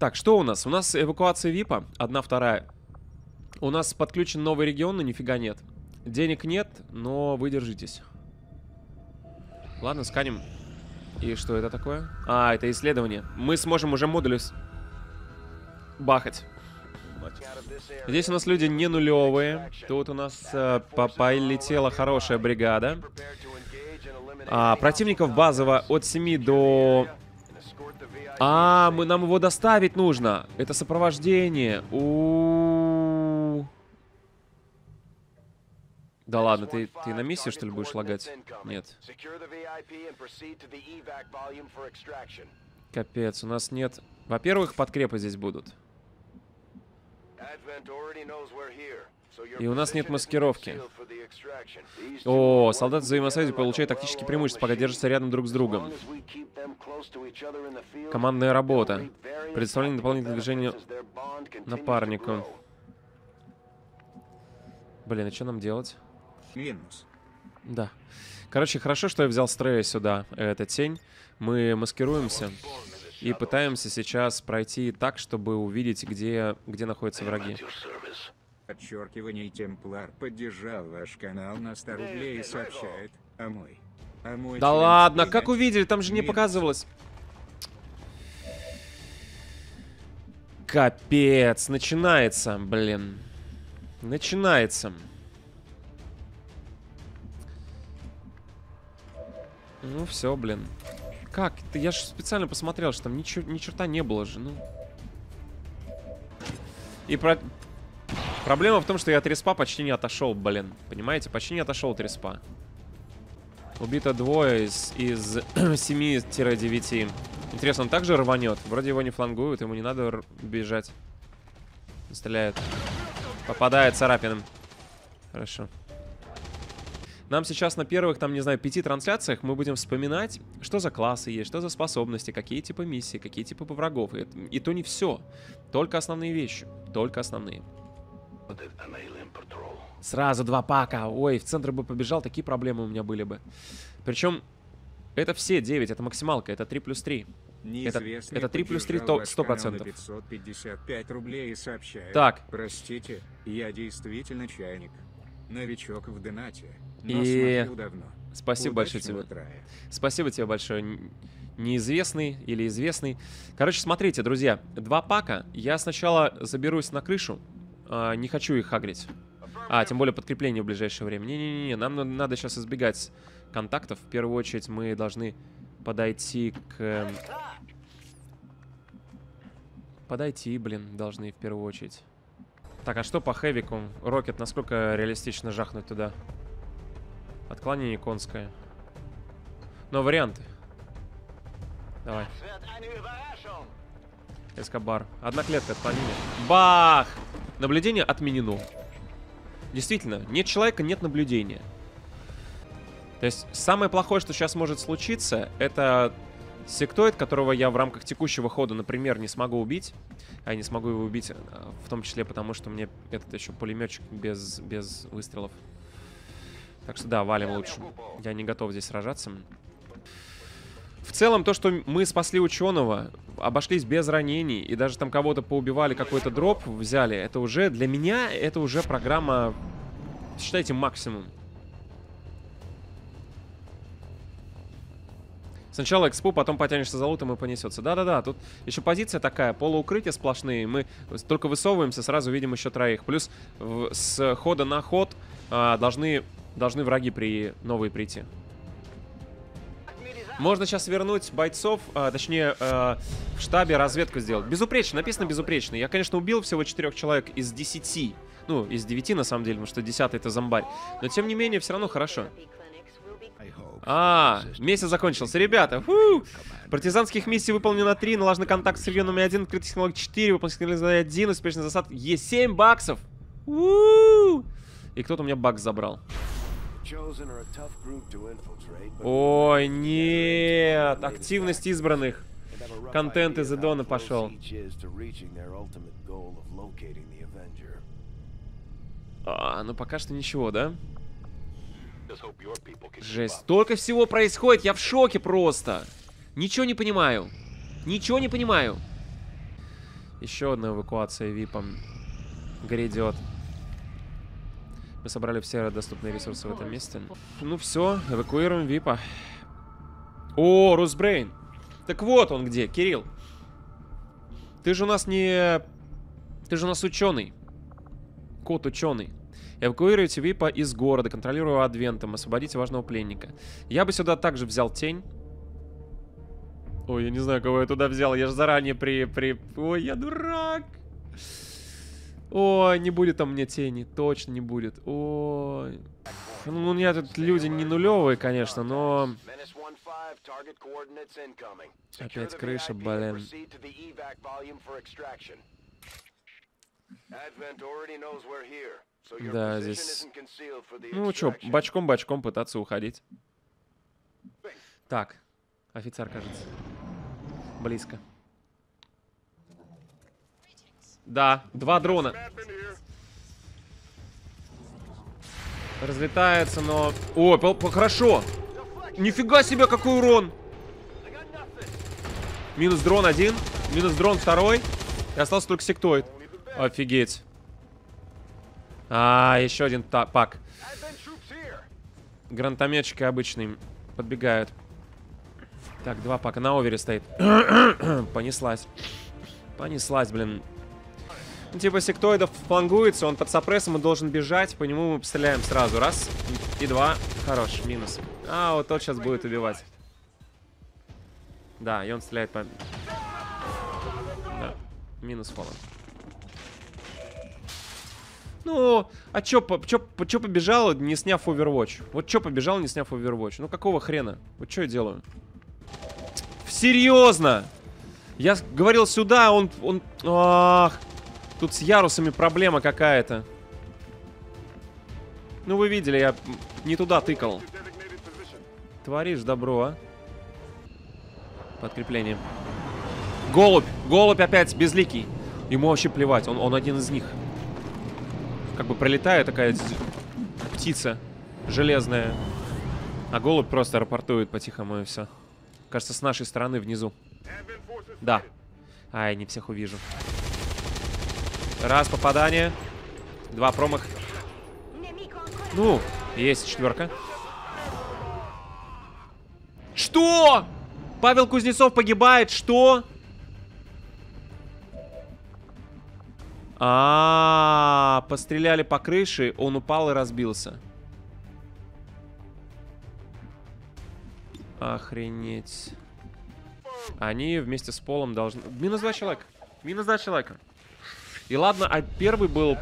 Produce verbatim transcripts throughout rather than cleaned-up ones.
Так, что у нас? У нас эвакуация ВИПа. Одна, вторая. У нас подключен новый регион, но нифига нет. Денег нет, но вы держитесь. Ладно, сканем. И что это такое? А, это исследование. Мы сможем уже модули бахать. Здесь у нас люди не нулевые. Тут у нас э, полетела хорошая бригада. А, противников базово от семи до... А, мы, нам его доставить нужно. Это сопровождение. У-у-у. Да ладно, ты, ты на миссии, что ли, будешь лагать? Нет. Капец, у нас нет... Во-первых, подкрепы здесь будут. И у нас нет маскировки. О, солдаты взаимосвязи получают тактические преимущества, пока держатся рядом друг с другом. Командная работа. Предоставление дополнительного движения напарнику. Блин, а что нам делать? Минус. Да. Короче, хорошо, что я взял Стрея сюда. Это тень. Мы маскируемся и пытаемся сейчас пройти так, чтобы увидеть, где, где находятся враги. Подчеркивание, Темплар поддержал ваш канал на сто рублей и сообщает, а мой... А мой Да ладно, как увидели? Там же не показывалось. Капец, начинается, блин. Начинается. Ну все, блин. Как? Ты, я же специально посмотрел, что там ни, ни черта не было же, ну. И про... Проблема в том, что я от респа почти не отошел, блин. Понимаете? Почти не отошел от респа. Убито двое из, из семи-девяти. Интересно, он также рванет? Вроде его не флангуют, ему не надо бежать. Стреляет. Попадает царапином. Хорошо. Нам сейчас на первых, там, не знаю, пяти трансляциях мы будем вспоминать, что за классы есть, что за способности, какие типы миссий, какие типы врагов. И, и то не все. Только основные вещи. Только основные. Сразу два пака. Ой, в центр бы побежал, такие проблемы у меня были бы. Причем, это все девять, это максималка, это три плюс три. Это, это три плюс три, сто процентов. пятьсот пятьдесят пять рублей и сообщает. Так. Простите, я действительно чайник. Новичок в донате. И... давно. Спасибо большое тебе. Трая. Спасибо тебе большое. Неизвестный или известный. Короче, смотрите, друзья. Два пака. Я сначала заберусь на крышу. А, не хочу их агрить. А, тем более подкрепление в ближайшее время. Не-не-не, нам надо сейчас избегать контактов. В первую очередь мы должны подойти к... Подойти, блин, должны в первую очередь. Так, а что по хэвику? Рокет, насколько реалистично жахнуть туда? Отклонение конское. Но варианты. Давай. Эскобар. Одна клетка, отклонение. Бах! Наблюдение отменено. Действительно, нет человека, нет наблюдения. То есть, самое плохое, что сейчас может случиться, это сектоид, которого я в рамках текущего хода, например, не смогу убить. А я не смогу его убить, в том числе потому, что мне этот еще пулеметчик без, без выстрелов. Так что да, валим лучше. Я не готов здесь сражаться. В целом, то, что мы спасли ученого, обошлись без ранений, и даже там кого-то поубивали, какой-то дроп взяли, это уже, для меня, это уже программа, считайте, максимум. Сначала экспо, потом потянешься за лутом и понесется. Да-да-да, тут еще позиция такая, полуукрытия сплошные. Мы только высовываемся, сразу видим еще троих. Плюс в, с хода на ход а, должны, должны враги при, новые прийти. Можно сейчас вернуть бойцов, а, точнее, а, в штабе разведку сделать. Безупречно, написано безупречно. Я, конечно, убил всего четырех человек из десяти. Ну, из девяти, на самом деле, потому что десятый это зомбарь. Но, тем не менее, все равно хорошо. А, месяц закончился. Ребята, фу! Партизанских миссий выполнено три, налажен контакт с регионами один, открытый технологии четыре, выполнен технологии один, успешный засад. Есть семь баксов! У-у-у! И кто-то у меня бакс забрал. Ой, нет! Активность избранных. Контент из Эдона пошел. А, ну пока что ничего, да? Жесть. Столько всего происходит, я в шоке просто. Ничего не понимаю. Ничего не понимаю. Еще одна эвакуация випом грядет. Мы собрали все доступные ресурсы в этом месте. Ну все, эвакуируем випа. О, Русбрейн. Так вот он где, Кирилл. Ты же у нас не... Ты же у нас ученый. Кот ученый. Эвакуируйте випа из города, контролируя адвентом, освободите важного пленника. Я бы сюда также взял тень. Ой, я не знаю, кого я туда взял. Я же заранее при... при... Ой, я дурак. Ой, не будет там мне тени. Точно не будет. Ой. Ну, у меня тут люди не нулевые, конечно, но... Опять крыша, блин. Да, здесь... Ну, чё, бочком-бочком пытаться уходить. Так, офицер, кажется. Близко. Да, два дрона. Разлетается, но... О, по по хорошо. Нифига себе, какой урон. Минус дрон один. Минус дрон второй. И остался только сектоид. Офигеть. А, еще один пак. Гранатометчики обычные подбегают. Так, два пака. На овере стоит. Понеслась. Понеслась, блин. Ну, типа сектоидов флангуется, он под сопрессом и должен бежать. По нему мы постреляем сразу. Раз и два. Хорош, минус. А, вот тот сейчас будет убивать. Да, и он стреляет по... Да, минус фолом. Ну, а чё, чё, чё побежал, не сняв Overwatch? Вот чё побежал, не сняв Overwatch? Ну, какого хрена? Вот чё я делаю? Серьезно? Я говорил сюда, он... он... Ах, тут с ярусами проблема какая-то. Ну, вы видели, я не туда тыкал. Творишь добро, а? Подкрепление. Голубь! Голубь опять безликий. Ему вообще плевать, он, он один из них. Как бы пролетает такая птица железная. А голубь просто рапортует по-тихому и все. Кажется, с нашей стороны внизу. Да. Ай, не всех увижу. Раз попадание. Два промах. Ну, есть четверка. Что? Павел Кузнецов погибает, что? А, -а, а, постреляли по крыше, он упал и разбился. Охренеть. Они вместе с Полом должны... Минус два человека. Минус два человека. И ладно, а первый был...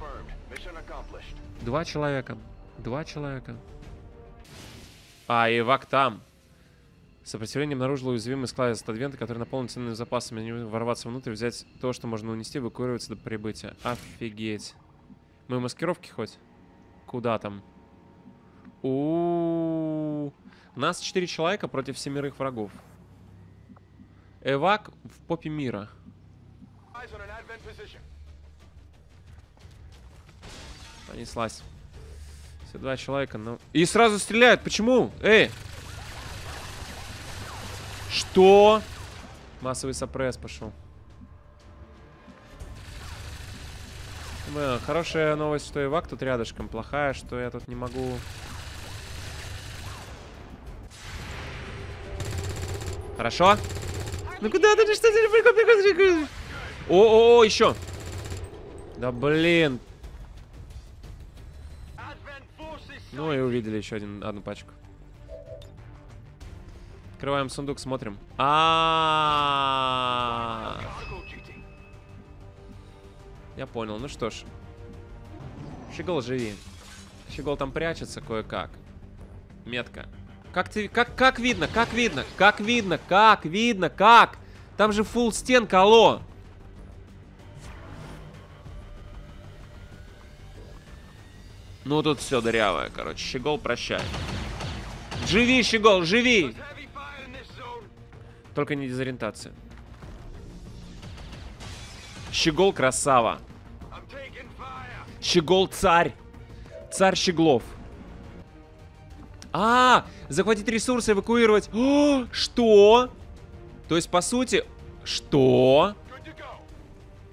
Два человека. Два человека. А, Ивак там. Сопротивление обнаружило уязвимый склад от адвента, который наполнен ценными запасами. Не ворваться внутрь, взять то, что можно унести, эвакуироваться до прибытия. Офигеть. Мы в маскировке хоть? Куда там? У-у-у. У нас четыре человека против семерых врагов. Эвак в попе мира. Понеслась. Все два человека, но... И сразу стреляют. Почему? Эй! Что? Массовый сопресс пошел. Ну, хорошая новость, что Эвак тут рядышком. Плохая, что я тут не могу... Хорошо. Ну куда ты? Что ты? О-о-о, еще. Да блин. Ну и увидели еще один, одну пачку. Открываем сундук, смотрим. А, -а, -а, -а. Я понял. Ну что ж. Щегол, живи. Щегол там прячется кое-как. Метка. Как ты, как, как видно, как видно, как видно, как видно, как? Там же фулл стенка, алло. Ну тут все дырявое, короче. Щегол, прощай. Живи, Щегол, живи. Только не дезориентация. Щегол красава. Щегол царь. Царь Щеглов. А, захватить ресурсы, эвакуировать. О, что? То есть, по сути, что?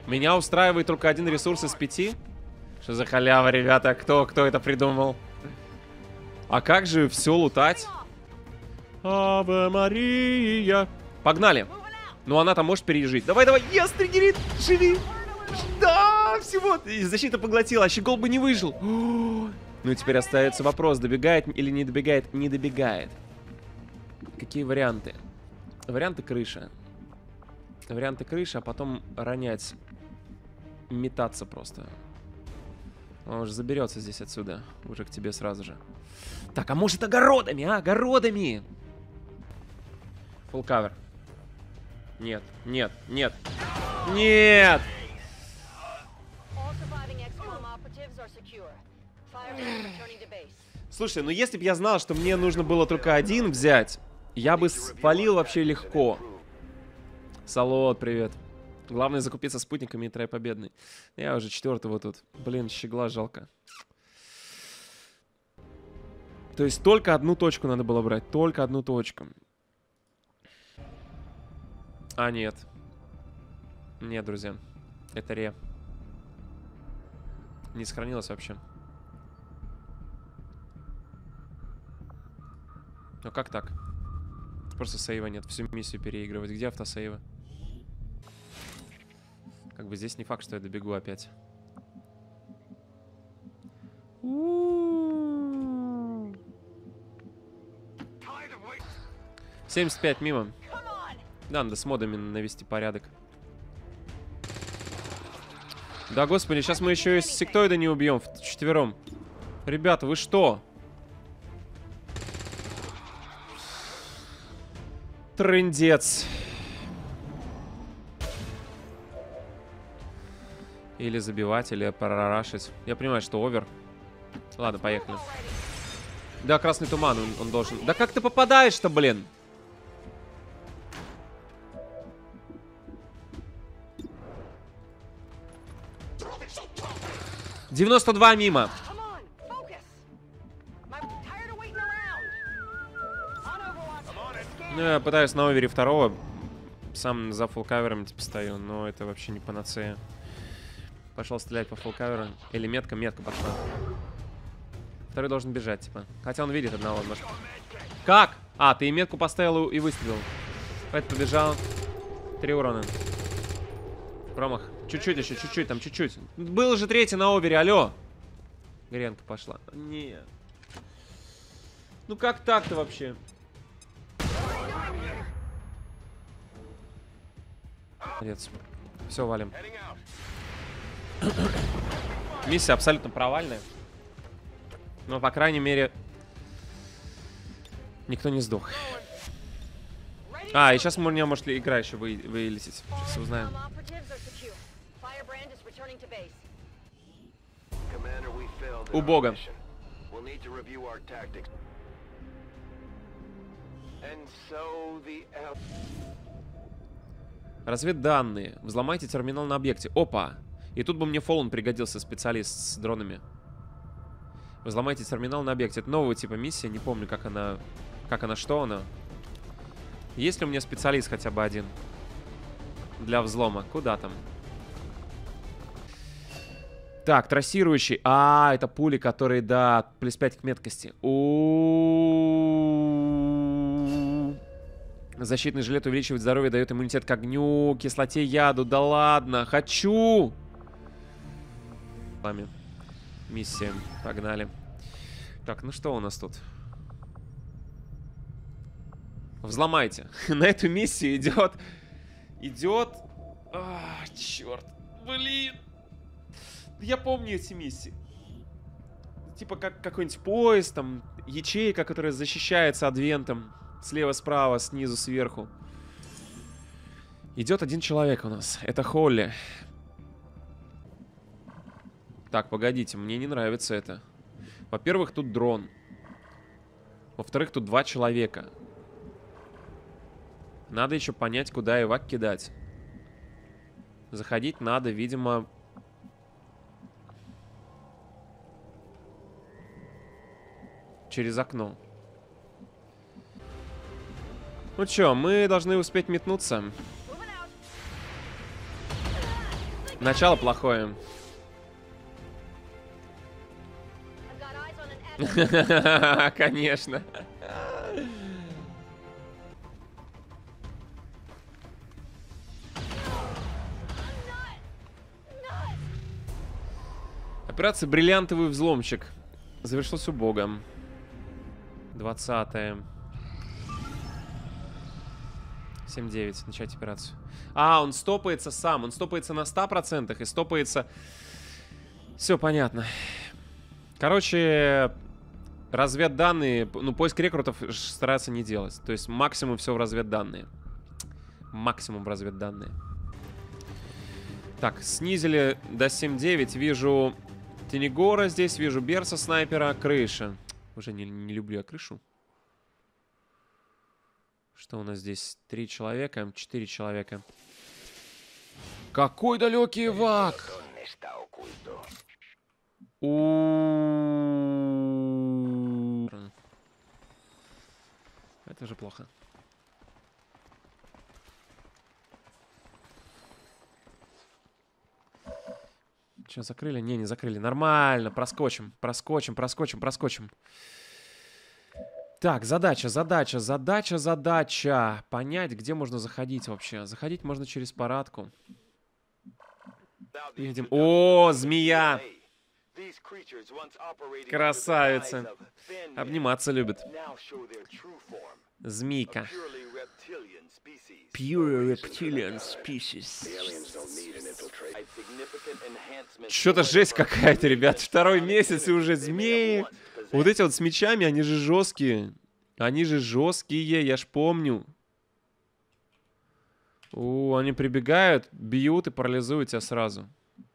Меня устраивает только один ресурс из пяти. Что за халява, ребята? Кто, кто это придумал? А как же все лутать? Аве Мария. Погнали. Ну, она там может пережить. Давай, давай. Yes, триггерит. Живи. Да, всего. Защита поглотила. А щегол бы не выжил. Ну, теперь остается вопрос, добегает или не добегает. Не добегает. Какие варианты? Варианты крыша. Варианты крыши, а потом ронять. Метаться просто. Он уже заберется здесь отсюда. Уже к тебе сразу же. Так, а может огородами, а? Огородами! Full cover. Нет, нет, нет. Нет! Слушай, ну если бы я знал, что мне нужно было только один взять, я бы спалил вообще легко. Салот, привет. Главное закупиться спутниками и трай победный. Я уже четвертого тут. Блин, щегла жалко. То есть только одну точку надо было брать. Только одну точку. А, нет. Нет, друзья. Это ре. Не сохранилось вообще. Ну как так? Просто сейва нет. Всю миссию переигрывать. Где автосейвы? Как бы здесь не факт, что я добегу опять. семьдесят пять мимо. Да, надо с модами навести порядок. Да, господи, сейчас мы еще и сектоида не убьем вчетвером. Ребята, вы что? Трындец. Или забивать, или прорашить. Я понимаю, что овер. Ладно, поехали. Да, красный туман, он, он должен... Да как ты попадаешь-то, блин? девяносто два мимо. Ну, я пытаюсь на овере второго. Сам за фулкавером типа стою, но это вообще не панацея. Пошел стрелять по фулкаверу. Или метка, метка пошла. Второй должен бежать, типа. Хотя он видит одного, может. Как? А, ты и метку поставил и выстрелил. Это побежал. Три урона. Промах. Чуть-чуть еще, чуть-чуть, там чуть-чуть. Был же третий на овере, алло. Гренка пошла. Нет. Ну как так-то вообще? Молодец. Все, валим. Миссия абсолютно провальная. Но, по крайней мере, никто не сдох. А, и сейчас у меня может ли игра еще вы, вылететь. Сейчас узнаем. У бога. Разведданные. Взломайте терминал на объекте. Опа! И тут бы мне Фоллен пригодился, специалист с дронами. Взломайте терминал на объекте. Это нового типа миссия. Не помню, как она... Как она, что она. Есть ли у меня специалист хотя бы один? Для взлома. Куда там? Так, трассирующий. А, это пули, которые, да, плюс пять к меткости. У-у-у-у. Защитный жилет увеличивает здоровье, дает иммунитет к огню, кислоте, яду. Да ладно, хочу! Пламя. Миссия. Погнали. Так, ну что у нас тут? Взломайте. На эту миссию идет... Идет... А, черт. Блин. Я помню эти миссии. Типа как какой-нибудь поезд, там, ячейка, которая защищается адвентом. Слева-справа, снизу, сверху. Идет один человек у нас. Это Холли. Так, погодите, мне не нравится это. Во-первых, тут дрон. Во-вторых, тут два человека. Надо еще понять, куда эвак кидать. Заходить надо, видимо... Через окно. Ну чё, мы должны успеть метнуться. Начало плохое. Конечно. Операция «Бриллиантовый взломщик» завершилась убогом. двадцатое. семь девять. Начать операцию. А, он стопается сам. Он стопается на ста процентах и стопается... Все понятно. Короче, разведданные... Ну, поиск рекрутов стараются не делать. То есть максимум все в разведданные. Максимум в разведданные. Так, снизили до семь девять. Вижу Тенегора здесь, вижу Берса снайпера, крыша. Уже не, не люблю я крышу. Что у нас здесь? Три человека, четыре человека. Какой далекий вак! У... Это же плохо. Что, закрыли? Не, не закрыли. Нормально. Проскочим. Проскочим, проскочим, проскочим. Так, задача, задача, задача, задача. Понять, где можно заходить вообще. Заходить можно через парадку. Видим. О, змея! Красавица. Обниматься любит. Змейка. Pure reptilian species. Что-то жесть какая-то, ребят. Второй месяц и уже змеи. Вот эти вот с мечами, они же жесткие. Они же жесткие, я ж помню. О, они прибегают, бьют и парализуют тебя сразу.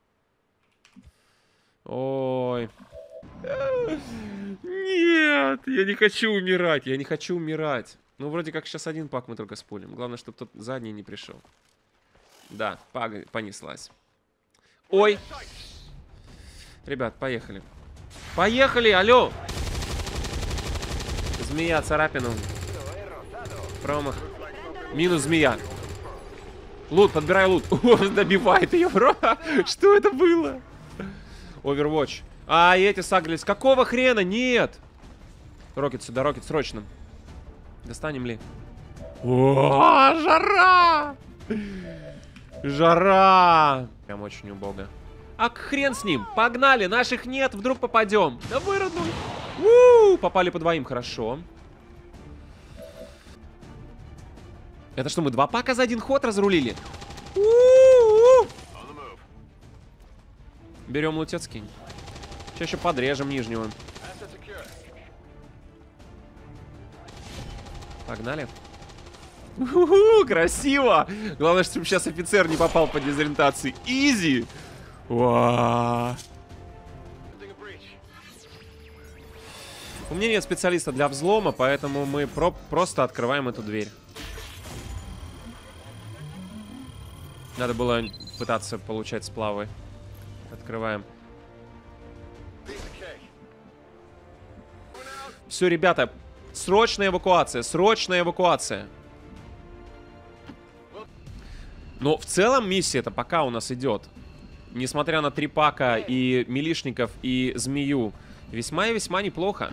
Ой. Нет, я не хочу умирать, я не хочу умирать. Ну, вроде как сейчас один пак мы только спулим. Главное, чтобы тот задний не пришел. Да, паг... понеслась. Ой. Ребят, поехали. Поехали, алло. Змея, царапину. Промах. Минус змея. Лут, подбирай лут. О, добивает ее, бро. Что это было? Overwatch. А, и эти сагрились. Какого хрена? Нет. Рокет сюда, рокет, срочно. Достанем ли? О, жара! Жара! Прям очень убого. А хрен с ним. Погнали, наших нет, вдруг попадем. Да выроднуй. У-у-у, попали по двоим, хорошо. Это что, мы два пака за один ход разрулили? У-у-у. Берем лутецкий. Сейчас еще подрежем нижнего. Погнали. У-у-у, красиво! Главное, чтобы сейчас офицер не попал по дезориентации. Изи! Уа. У меня нет специалиста для взлома, поэтому мы про просто открываем эту дверь. Надо было пытаться получать сплавы. Открываем. Все, ребята, срочная эвакуация, срочная эвакуация. Но в целом миссия-то пока у нас идет. Несмотря на три пака и милишников, и змею, весьма и весьма неплохо.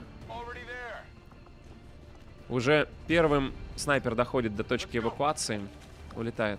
Уже первым снайпер доходит до точки эвакуации. Улетает.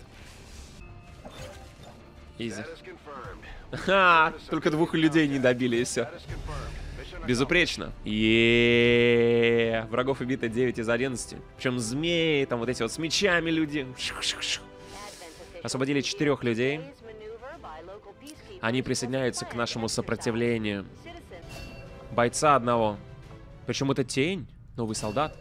Изи. Ха, только двух людей не добили, и все. Безупречно. Еее. Врагов убито девять из одиннадцати. Причем змеи, там вот эти вот с мечами люди. Освободили четырех людей. Они присоединяются к нашему сопротивлению. Бойца одного. Причем это тень. Новый солдат.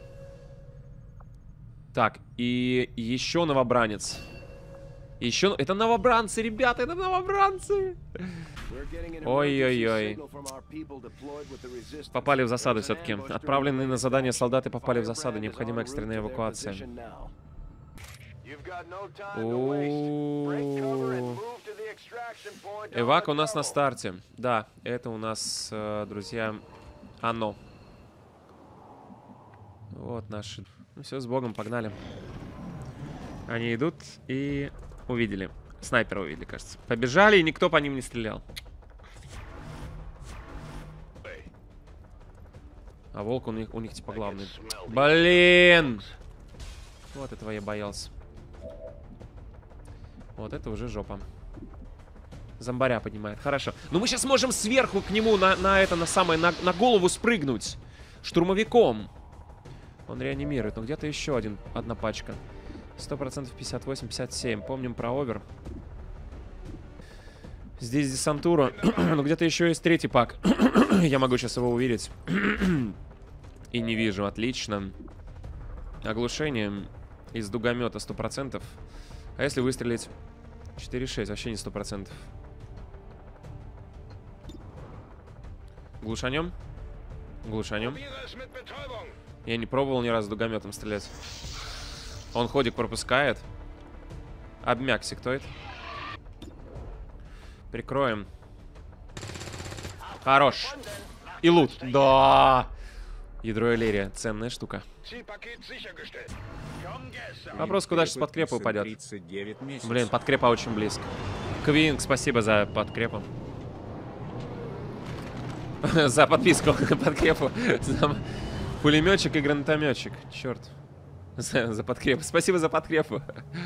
Так, и еще новобранец. Еще... Это новобранцы, ребята, это новобранцы. Ой-ой-ой. Попали в засаду все-таки. Отправленные на задание солдаты попали в засаду. Необходима экстренная эвакуация. Эвак у нас на старте. Да, это у нас, друзья, оно. Вот наши. Ну все, с Богом, погнали. Они идут и увидели. Снайпера увидели, кажется. Побежали, и никто по ним не стрелял. А волк у них, у них типа главный. Блин! Вот этого я боялся. Вот это уже жопа. Зомбаря поднимает. Хорошо. Ну мы сейчас можем сверху к нему на, на это, на самое, на, на голову спрыгнуть. Штурмовиком. Он реанимирует. Но где-то еще один, одна пачка. сто процентов пятьдесят восемь, пятьдесят семь. Помним про овер. Здесь десантура. Но где-то еще есть третий пак. Я могу сейчас его увидеть. И не вижу. Отлично. Оглушение из дугомета сто процентов. А если выстрелить четыре шесть? Вообще не сто процентов. Глушанем? Глушанем. Я не пробовал ни разу дугометом стрелять. Он ходик пропускает. Обмяк сектоид. Прикроем. Хорош. И лут. Да. Ядро Элерия. Ценная штука. Вопрос, куда сейчас подкрепа упадет. Блин, подкрепа очень близко. Квинг, спасибо за подкрепу. За подписку. Подкрепу. Пулеметчик и гранатометчик. Черт. За, за подкрепу. Спасибо за подкрепу.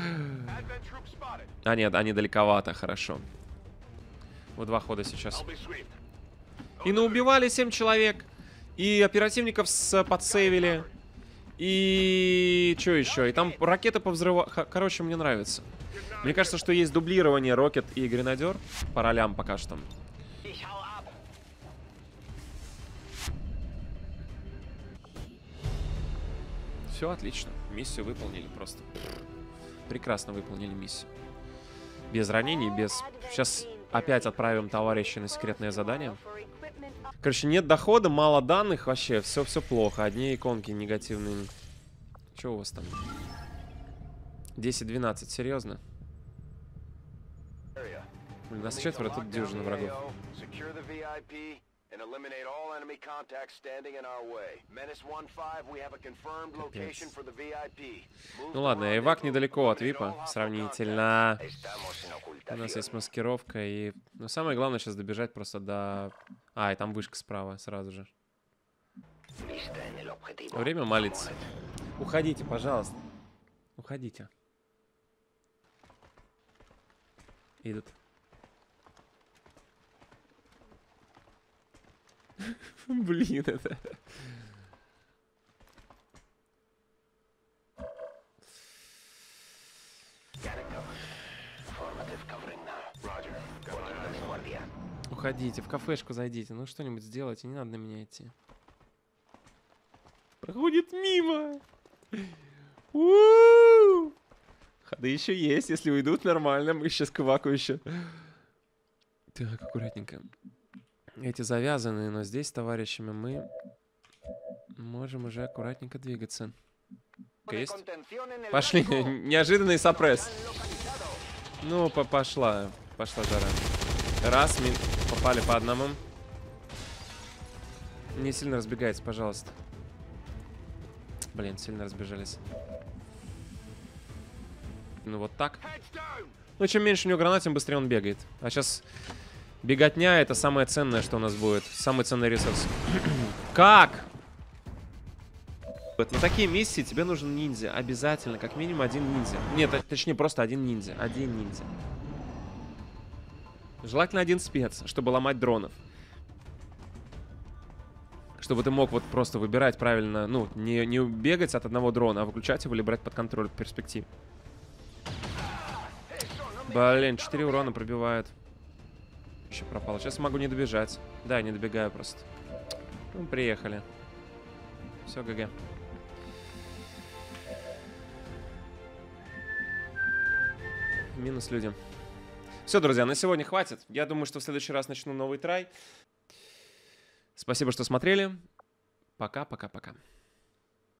А нет, они далековато. Хорошо. Вот два хода сейчас. И наубивали семь человек. И оперативников с подсейвили. И что еще? И там ракеты повзрывали. Короче, мне нравится. Мне кажется, что есть дублирование Рокет и Гренадер. По ролям пока что. Все отлично. Миссию выполнили просто. Прекрасно выполнили миссию. Без ранений, без... Сейчас опять отправим товарища на секретное задание. Короче, нет дохода, мало данных. Вообще, все, все плохо. Одни иконки негативные. Что у вас там? десять двенадцать, серьезно? Блин, нас четверо, тут дюжина врагов. Ну ладно, эвак недалеко от випа, сравнительно. У нас есть маскировка и... Но самое главное сейчас добежать просто до... А, и там вышка справа сразу же. Время молиться. Уходите, пожалуйста. Уходите. Идут. Блин, это... Уходите, в кафешку зайдите, ну что-нибудь сделайте, не надо на меня идти. Проходит мимо. У-у-у! Ходы еще есть, если уйдут нормально, мы сейчас к Иваку еще. Так, аккуратненько. Эти завязаны, но здесь с товарищами мы можем уже аккуратненько двигаться. Есть? Пошли, неожиданный сопресс. Ну, по пошла, пошла жара. Раз, мы попали по одному. Не сильно разбегайтесь, пожалуйста. Блин, сильно разбежались. Ну вот так. Ну, чем меньше у него гранат, тем быстрее он бегает. А сейчас беготня — это самое ценное, что у нас будет. Самый ценный ресурс. Как? На такие миссии тебе нужен ниндзя. Обязательно, как минимум один ниндзя. Нет, точнее, просто один ниндзя. Один ниндзя. Желательно один спец, чтобы ломать дронов. Чтобы ты мог вот просто выбирать правильно. Ну, не, не бегать от одного дрона, а выключать его или брать под контроль в перспективе. Блин, четыре урона пробивает. Еще пропало. Сейчас могу не добежать. Да, не добегаю просто. Ну, приехали. Все, ГГ. Минус люди. Все, друзья, на сегодня хватит. Я думаю, что в следующий раз начну новый трай. Спасибо, что смотрели. Пока-пока-пока.